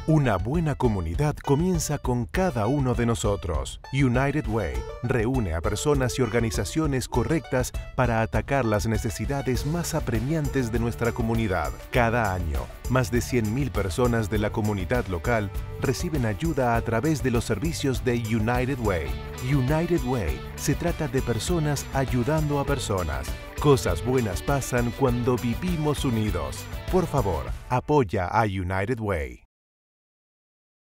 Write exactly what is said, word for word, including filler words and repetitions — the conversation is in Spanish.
Una buena comunidad comienza con cada uno de nosotros. United Way reúne a personas y organizaciones correctas para atacar las necesidades más apremiantes de nuestra comunidad. Cada año, más de cien mil personas de la comunidad local reciben ayuda a través de los servicios de United Way. United Way se trata de personas ayudando a personas. Cosas buenas pasan cuando vivimos unidos. Por favor, apoya a United Way.